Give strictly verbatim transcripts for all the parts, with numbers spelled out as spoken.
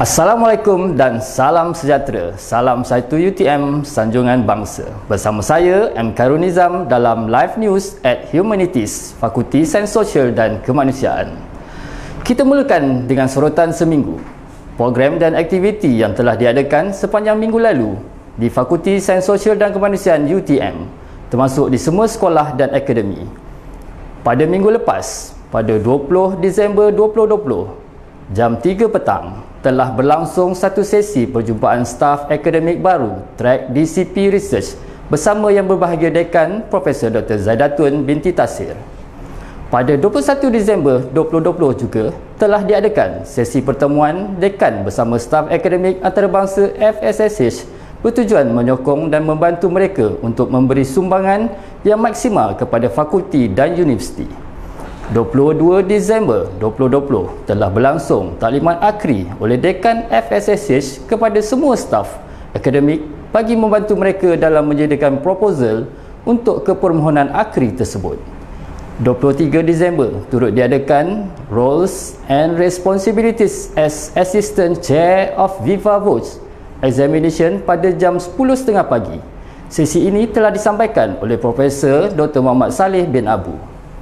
Assalamualaikum dan salam sejahtera. Salam satu U T M Sanjungan Bangsa. Bersama saya M. Khairul Nizam dalam Live News at Humanities, Fakulti Sains Sosial dan Kemanusiaan. Kita mulakan dengan sorotan seminggu. Program dan aktiviti yang telah diadakan sepanjang minggu lalu di Fakulti Sains Sosial dan Kemanusiaan U T M, termasuk di semua sekolah dan akademi. Pada minggu lepas, pada dua puluh Disember dua ribu dua puluh, jam tiga petang, telah berlangsung satu sesi perjumpaan staf akademik baru track D C P Research bersama Yang Berbahagia Dekan Profesor Doktor Zaidatun binti Tasir. Pada dua puluh satu Disember dua ribu dua puluh juga telah diadakan sesi pertemuan dekan bersama staf akademik antarabangsa F S S H bertujuan menyokong dan membantu mereka untuk memberi sumbangan yang maksimal kepada fakulti dan universiti. dua puluh dua Disember dua ribu dua puluh telah berlangsung taklimat akhiri oleh Dekan F S S H kepada semua staf akademik bagi membantu mereka dalam menyediakan proposal untuk kepermohonan akhiri tersebut. dua puluh tiga Disember turut diadakan Roles and Responsibilities as Assistant Chair of Viva Voce Examination pada jam sepuluh tiga puluh pagi. Sesi ini telah disampaikan oleh Profesor Doktor Muhammad Saleh bin Abu.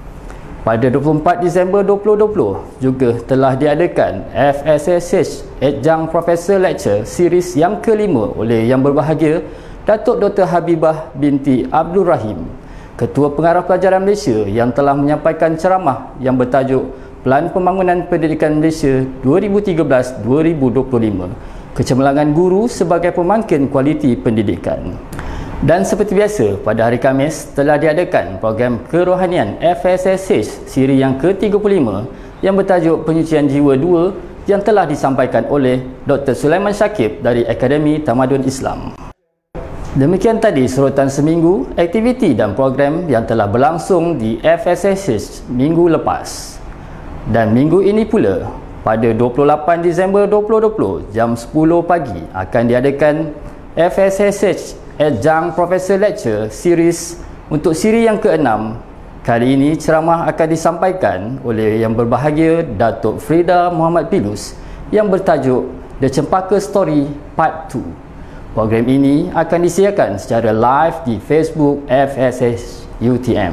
Pada dua puluh empat Disember dua ribu dua puluh juga telah diadakan F S S H Adjunct Professor Lecture Series yang kelima oleh Yang Berbahagia Datuk Doktor Habibah binti Abdul Rahim, Ketua Pengarah Pelajaran Malaysia, yang telah menyampaikan ceramah yang bertajuk Pelan Pembangunan Pendidikan Malaysia dua ribu tiga belas - dua ribu dua puluh lima, Kecemerlangan Guru sebagai Pemangkin Kualiti Pendidikan. Dan seperti biasa, pada hari Khamis telah diadakan program Kerohanian F S S H siri yang ke tiga puluh lima yang bertajuk Penyucian Jiwa dua yang telah disampaikan oleh Doktor Sulaiman Syakib dari Akademi Tamadun Islam. Demikian tadi sorotan seminggu, aktiviti dan program yang telah berlangsung di F S S H minggu lepas. Dan minggu ini pula, pada dua puluh lapan Disember dua ribu dua puluh jam sepuluh pagi akan diadakan F S S H Adjunct Professor Lecture Series untuk siri yang keenam. Kali ini ceramah akan disampaikan oleh Yang Berbahagia Datuk Frida Muhammad Pilus yang bertajuk The Cempaka Story Part dua. Program ini akan disiarkan secara live di Facebook F S S U T M.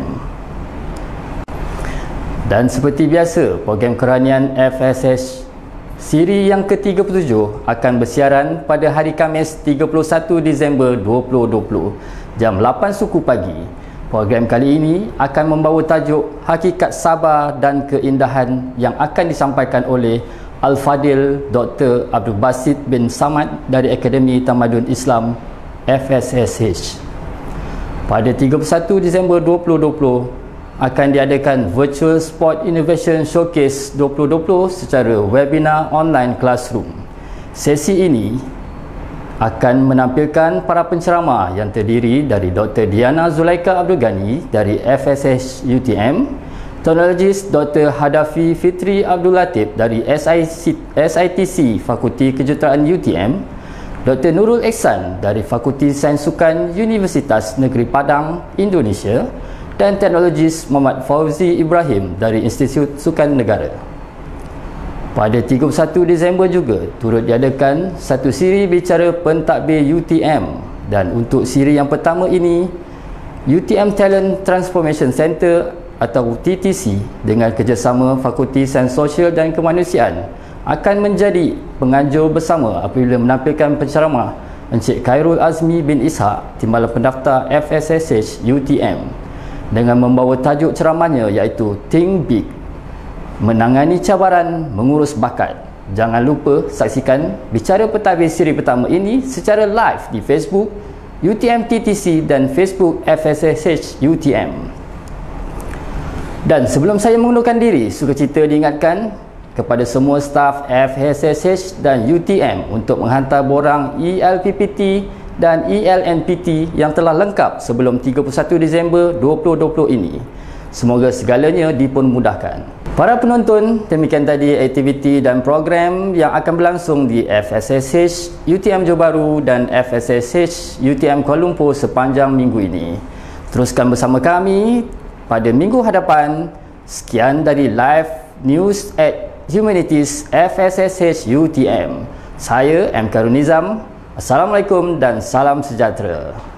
Dan seperti biasa, program Kerohanian F S S siri yang ke tiga puluh tujuh akan bersiaran pada hari Khamis tiga puluh satu Disember dua ribu dua puluh jam lapan suku pagi. Program kali ini akan membawa tajuk Hakikat Sabar dan Keindahan yang akan disampaikan oleh Al-Fadil Doktor Abdul Basit bin Samad dari Akademi Tamadun Islam F S S H. Pada tiga puluh satu Disember dua ribu dua puluh akan diadakan Virtual Sport Innovation Showcase dua ribu dua puluh secara webinar online classroom. Sesi ini akan menampilkan para penceramah yang terdiri dari Doktor Diana Zulaika Abdul Ghani dari F S S U T M, Teknologis Doktor Hadafi Fitri Abdul Latif dari S I T C Fakulti Kejuruteraan U T M, Doktor Nurul Ehsan dari Fakulti Sains Sukan Universitas Negeri Padang, Indonesia, dan Teknologis Muhammad Fauzi Ibrahim dari Institut Sukan Negara. Pada tiga puluh satu Disember juga turut diadakan satu siri bicara pentadbir U T M, dan untuk siri yang pertama ini, U T M Talent Transformation Center atau T T C dengan kerjasama Fakulti Sains Sosial dan Kemanusiaan akan menjadi penganjur bersama apabila menampilkan penceramah Encik Khairul Azmi bin Ishaq, Timbalan Pendaftar F S S H U T M, dengan membawa tajuk ceramahnya iaitu Think Big, Menangani Cabaran Mengurus Bakat. Jangan lupa saksikan bicara pentadbir siri pertama ini secara live di Facebook U T M T T C dan Facebook F S S H U T M. Dan sebelum saya mengundurkan diri, sukacita diingatkan kepada semua staf F S S H dan U T M untuk menghantar borang E L P P T dan E L N P T yang telah lengkap sebelum tiga puluh satu Disember dua ribu dua puluh ini. Semoga segalanya dipermudahkan. Para penonton, demikian tadi aktiviti dan program yang akan berlangsung di F S S H U T M Johor Bahru dan F S S H U T M Kuala Lumpur sepanjang minggu ini. Teruskan bersama kami pada minggu hadapan. Sekian dari Live News at Humanities F S S H U T M. Saya M. Karunizam. Assalamualaikum dan salam sejahtera.